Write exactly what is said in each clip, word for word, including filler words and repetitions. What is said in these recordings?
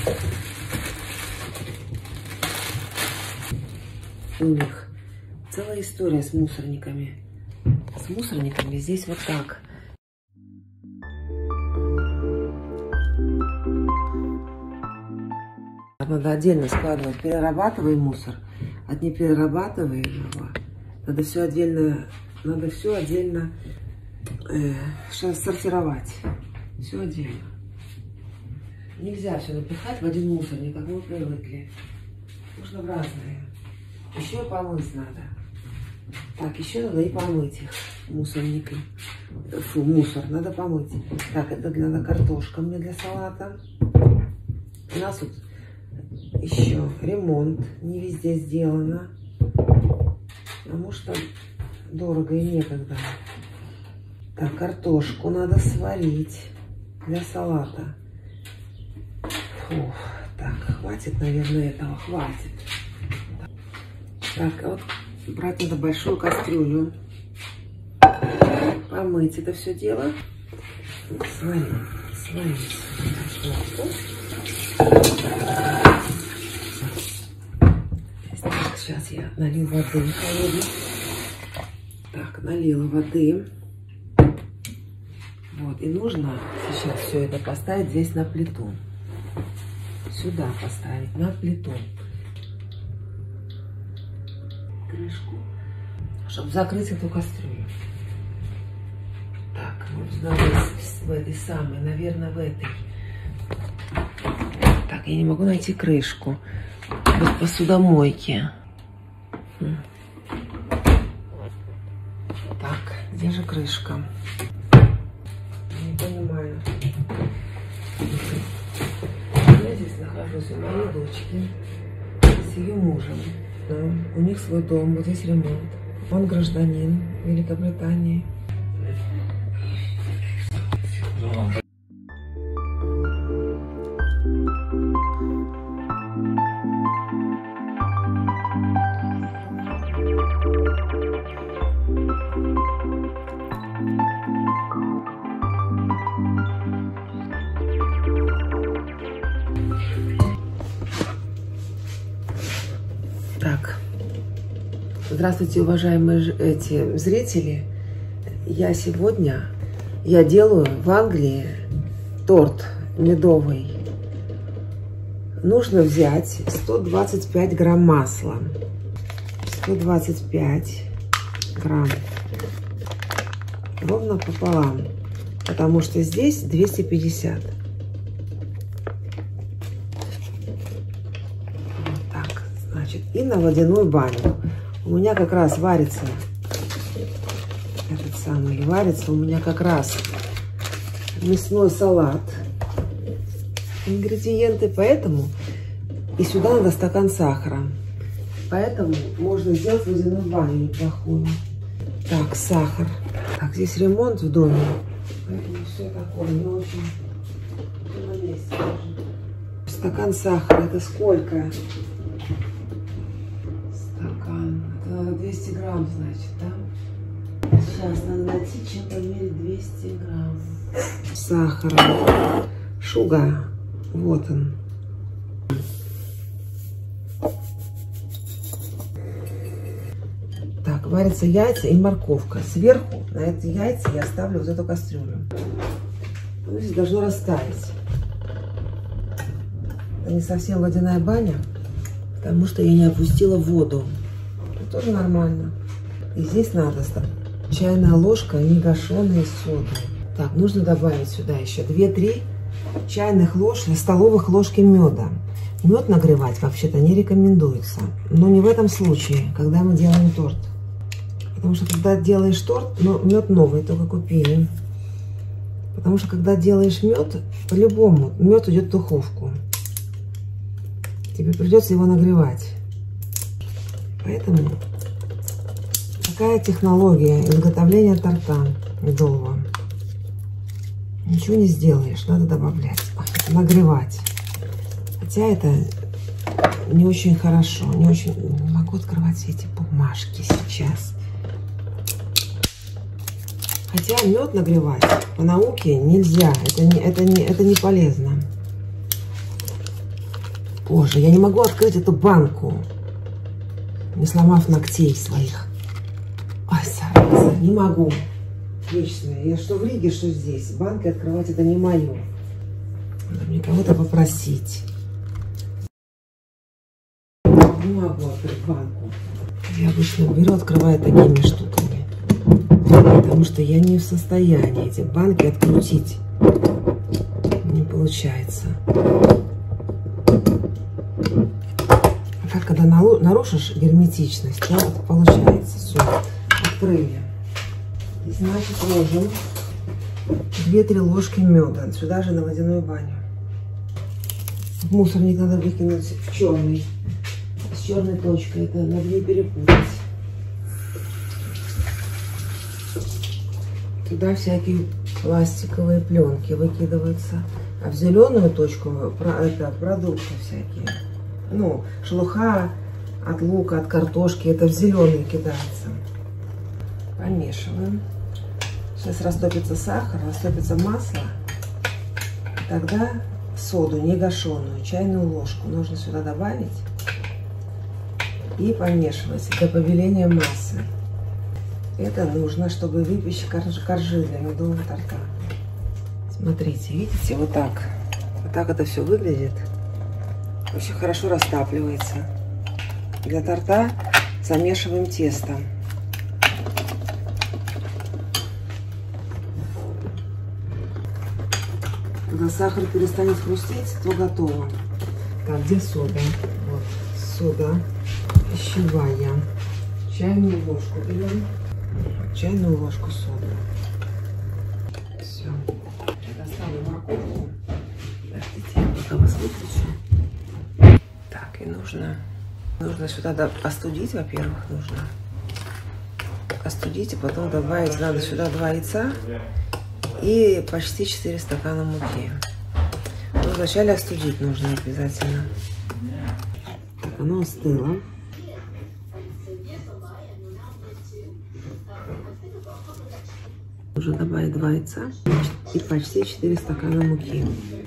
У них целая история с мусорниками. С мусорниками здесь вот так. Надо отдельно складывать перерабатываемый мусор от неперерабатываемого. Надо все отдельно, надо все отдельно э, сортировать. Все отдельно. Нельзя все напихать в один мусорник, как мы привыкли. Нужно в разные. Еще и помыть надо. Так, еще надо и помыть их. Мусорники. Фу, мусор. Надо помыть. Так, это надо картошка мне для салата. У нас тут еще ремонт. Не везде сделано. Потому что дорого и некогда. Так, картошку надо сварить для салата. Фу, так, хватит, наверное, этого. Хватит. Так, вот брать надо большую кастрюлю. Помыть это все дело. Сварить. Сварить. Так, сейчас я налью воды холодной. Так, налила воды. Вот, и нужно сейчас все это поставить здесь на плиту. Сюда поставить, на плиту. Крышку, чтобы закрыть эту кастрюлю. Так, нужно в этой самой, наверное, в этой. Так, я не могу найти крышку. Вот посудомойки. Так, где же крышка? Не понимаю. Я здесь нахожусь у моей дочки с ее мужем. Да, у них свой дом, вот здесь ремонт. Он гражданин Великобритании. Так, здравствуйте, уважаемые эти зрители. Я сегодня, я делаю в Англии торт медовый. Нужно взять сто двадцать пять грамм масла. сто двадцать пять грамм. Ровно пополам, потому что здесь двести пятьдесят. И на водяную баню. У меня как раз варится этот самый, варится у меня как раз мясной салат. Ингредиенты, поэтому и сюда надо стакан сахара. Поэтому можно сделать водяную баню неплохую. Так, сахар. Так, здесь ремонт в доме, поэтому все такое не очень на месте. Стакан сахара, это сколько? Это двести грамм, значит, да? Сейчас надо найти, чем померить двести грамм. Сахара. Шуга. Вот он. Так, варятся яйца и морковка. Сверху на эти яйца я ставлю вот эту кастрюлю. Ну, здесь должно растаять. Это не совсем водяная баня, потому что я не опустила воду. Это тоже нормально. И здесь надо чайная ложка негашенной соды. Так, нужно добавить сюда еще две-три чайных ложки, столовых ложки меда. Мед нагревать вообще-то не рекомендуется. Но не в этом случае, когда мы делаем торт. Потому что когда делаешь торт, ну, мед новый, только купили. Потому что когда делаешь мед, по-любому мед идет в духовку. Тебе придется его нагревать. Поэтому такая технология изготовления торта медового. Ничего не сделаешь, надо добавлять, нагревать. Хотя это не очень хорошо, не очень... Не могу открывать все эти бумажки сейчас. Хотя мед нагревать по науке нельзя, это не, это не, это не полезно. Боже, я не могу открыть эту банку, не сломав ногтей своих. Ой, зараза, не могу. Вечно. Я что в Риге, что здесь. Банки открывать это не мое. Надо мне кого-то попросить. Не могу открыть банку. Я обычно беру, открываю такими штуками. Потому что я не в состоянии эти банки открутить. Не получается. А как когда нарушишь герметичность, то это получается. Все, открыли. И значит ложим две-три ложки меда. Сюда же на водяную баню. Мусорник надо выкинуть в черный. С черной точкой. Это надо не перепутать. Туда всякие пластиковые пленки выкидываются. А в зеленую точку это продукты всякие. Ну, шелуха от лука, от картошки. Это в зеленый кидается. Помешиваем. Сейчас растопится сахар, растопится масло. Тогда соду негашенную, чайную ложку нужно сюда добавить. И помешивать до побеления массы. Это нужно, чтобы выпечь коржи для медового торта. Смотрите, видите, вот так. Вот так это все выглядит. Очень хорошо растапливается. Для торта замешиваем тесто. Когда сахар перестанет хрустеть, то готово. Так, где сода? Вот, сода пищевая. Чайную ложку берем. Чайную ложку соды. Все. Я достану морковку. Подождите, я пока вас выключу. Так, и нужно, нужно сюда остудить, во-первых, нужно. Остудить, и потом добавить, надо сюда два яйца и почти четыре стакана муки. Но вначале остудить нужно обязательно. Так, оно остыло. Нужно добавить два яйца и почти четыре стакана муки.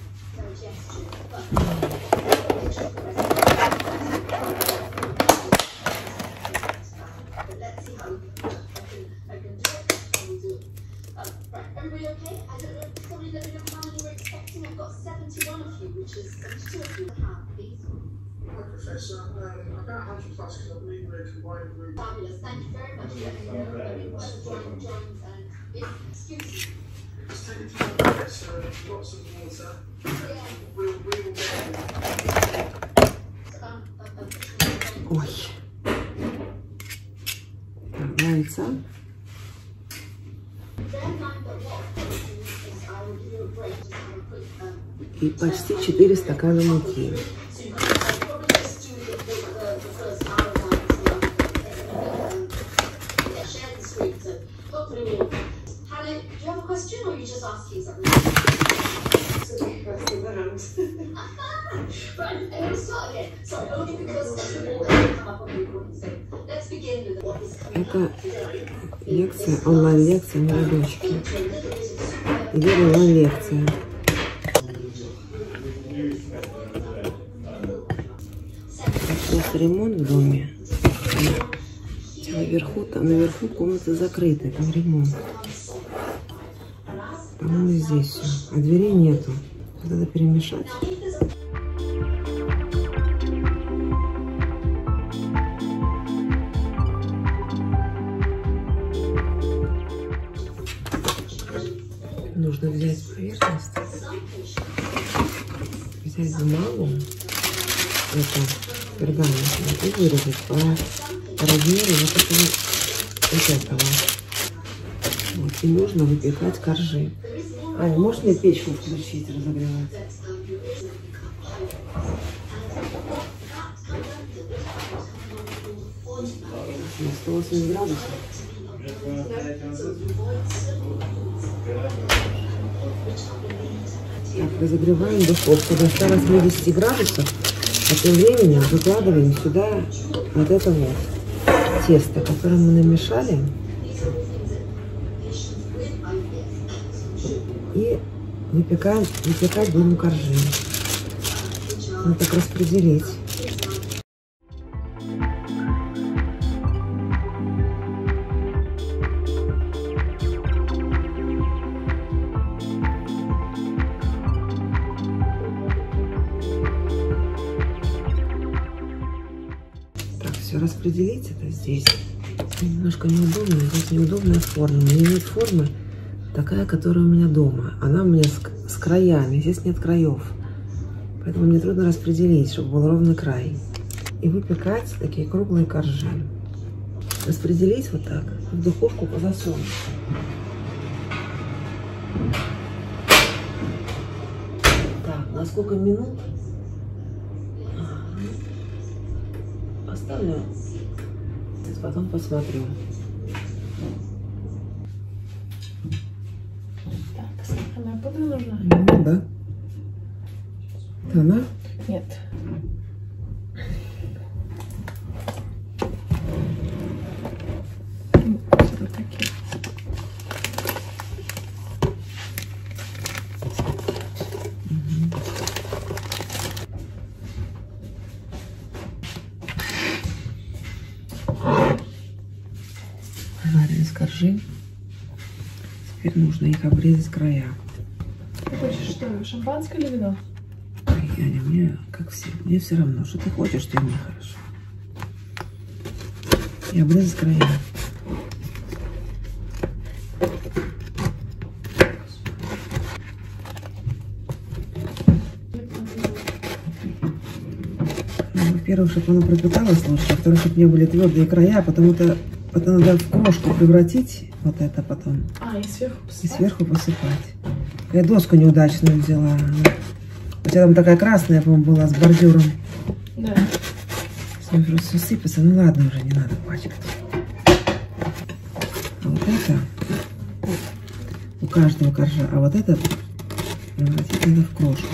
Ой. Так, два яйца. И почти четыре стакана муки. Это лекция, онлайн-лекция на рабочке. Идет онлайн-лекция. Просто ремонт в доме. Наверху, там наверху комната закрытая, там ремонт. По-моему, здесь все. А дверей нету. Надо перемешать. Нужно взять поверхность, взять бумагу, это пергамент, и вырезать по, по размеру вот этого, вот этого. Вот, и нужно выпекать коржи. Аня, можешь мне печку включить, разогревать? сто восемьдесят градусов. Так, разогреваем духовку до ста восьмидесяти градусов, а тем временем выкладываем сюда вот это вот тесто, которое мы намешали, и выпекаем, выпекать будем коржи. Надо так распределить. Так, все распределить это здесь. Немножко неудобно, здесь неудобная форма. У меня нет формы такая, которая у меня дома. Она у меня с, с краями, здесь нет краев. Поэтому мне трудно распределить, чтобы был ровный край. И выпекать такие круглые коржи. Распределить вот так в духовку по засову. Так, на сколько минут? Оставлю. Потом посмотрю. Так, она пудра нужна? Ну, да. Она? Нет. Вот такие. Жареные коржи. Теперь нужно их обрезать края. Ты хочешь что, шампанское или вино? Яня, мне, как все, мне все равно, что ты хочешь, что и мне хорошо. И обрезать края. Ну, во-первых, чтобы оно пропиталось лучше, во-вторых, чтобы не были твердые края, а потом это, это надо в крошку превратить, вот это потом. А, и сверху посыпать? И сверху посыпать. Я доску неудачную взяла. У тебя там такая красная, по-моему, была с бордюром. Да. Все просто сыпется. Ну ладно, уже не надо пачкать. А вот это у каждого коржа. А вот это превратить надо в крошку.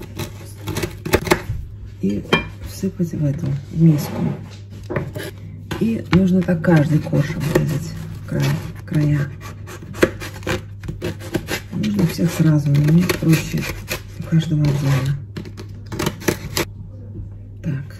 И всыпать в эту в миску. И нужно так каждый корж обрезать край, края. Нужно всех сразу, но мне проще у каждого отдельно. Так.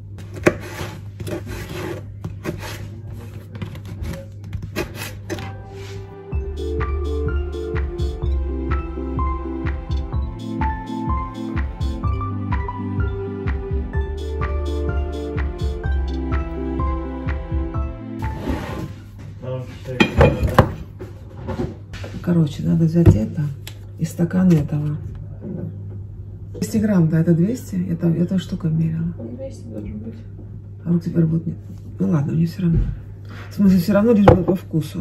Короче, надо взять это и стакан этого. двести грамм, да, это двести? Это, эта штука мерила. двести должен быть. А вот теперь будет нет. Ну ладно, мне все равно. В смысле, все равно лишь бы по вкусу.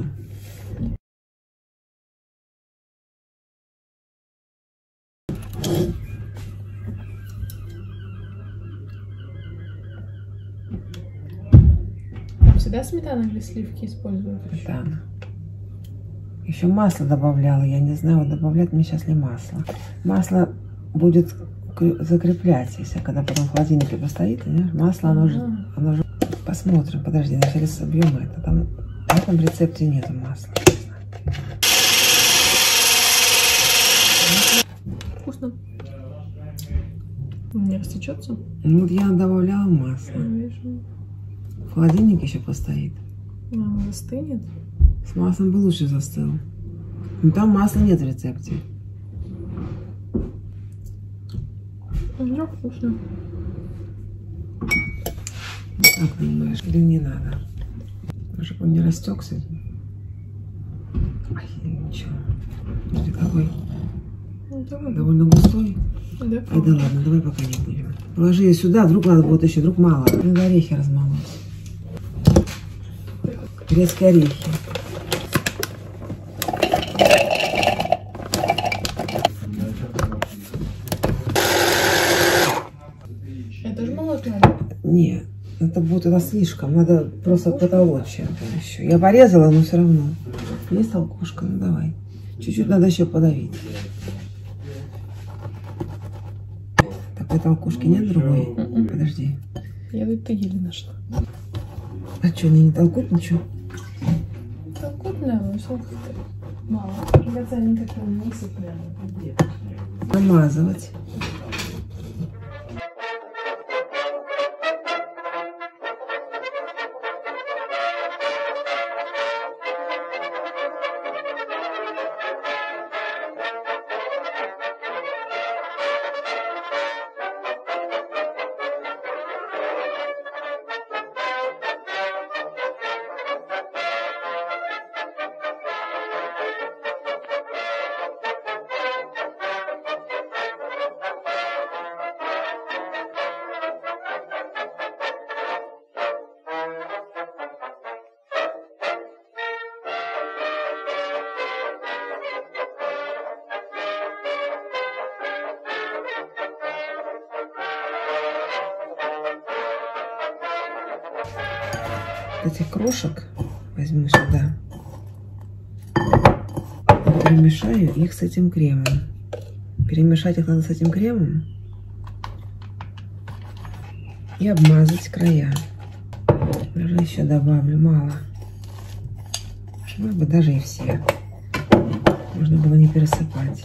Всегда сметана или сливки используют? Сметана. Еще масло добавляла. Я не знаю, вот добавлять мне сейчас ли масло. Масло будет закреплять, если когда потом в холодильнике постоит. Понимаешь? Масло, оно же, оно же... Посмотрим. Подожди, вначале собьем это. Там в этом рецепте нету масла. Вкусно. Не растечется? Ну вот я добавляла масло. Вижу. В холодильнике еще постоит. Оно застынет. С маслом бы лучше застыл. Но там масла нет в рецепте. Ну, вкусно. Как думаешь, или не надо? Чтобы он не растекся. Ай, ничего. Смотри, какой. Ну, давай. Довольно густой. Да. Ай, да ладно, давай пока не будем. Положи ее сюда, вдруг надо будет еще, вдруг мало. Надо орехи размолоть. Грецкие орехи. Это же молоть надо? Нет, это будет это слишком. Надо просто потолочь еще. Я порезала, но все равно. Есть толкушка? Ну давай. Чуть-чуть надо еще подавить. Такой толкушки нет другой? Mm-mm. Подожди. Я говорю, ты еле нашла. А что, они не толкут ничего? Толкут, наверное, все как-то мало. Кажется, они такие не сыпляют. Намазывать. вот этих крошек возьму сюда. Перемешаю их с этим кремом. Перемешать их надо с этим кремом. И обмазать края. Даже еще добавлю мало. Может быть, даже и все. Можно было не пересыпать.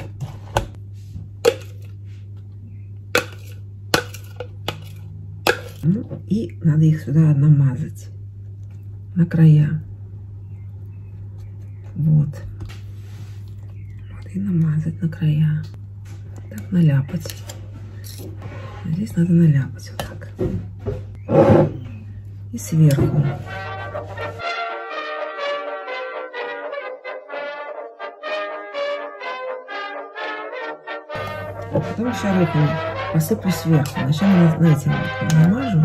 Ну, и надо их сюда намазать. На края. Вот. Вот и намазать на края. Так, наляпать. Здесь надо наляпать вот так. И сверху. Потом еще орехами посыплю сверху. Вначале на этим намажу.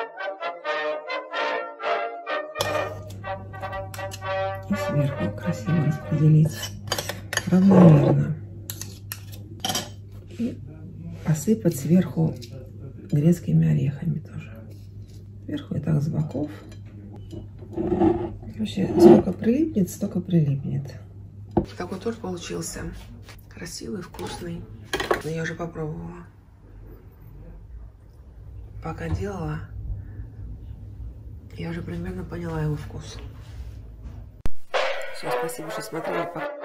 И сверху красиво распределить равномерно. И посыпать сверху грецкими орехами тоже. Сверху и так с боков. Короче, сколько прилипнет, столько прилипнет. Такой торт получился. Красивый, вкусный. Но я уже попробовала. Пока делала, я уже примерно поняла его вкус. Все, спасибо, что смотрели. Пока.